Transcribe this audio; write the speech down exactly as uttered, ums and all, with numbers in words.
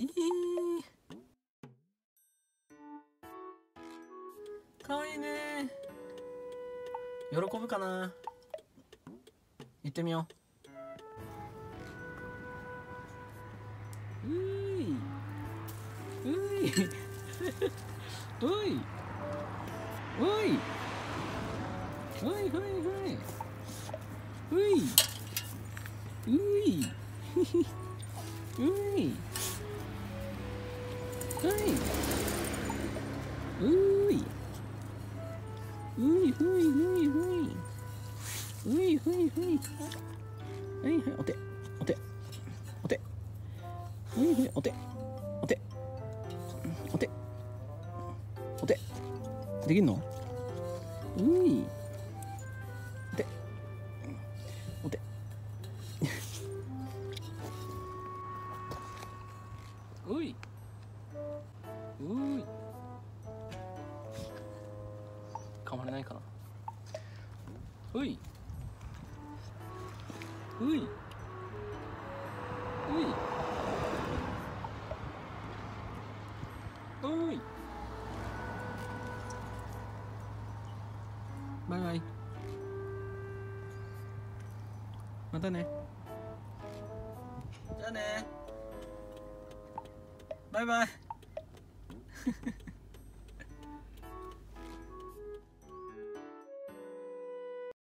いいかわいいね。喜ぶかな。行ってみよう。うい。うい。おい。おい。おいおいおい。うい。うい。うい。はい。うい。ういふいふいふい。ういふいふい。はいはい、お手。お手。お手。はいはい、お手。お手。お手。お手。できんの？うい。お手。お手。うい。うい。噛まれないかな。うい。うい。うい。うい。バイバイ。またね。じゃあね。バイバイ。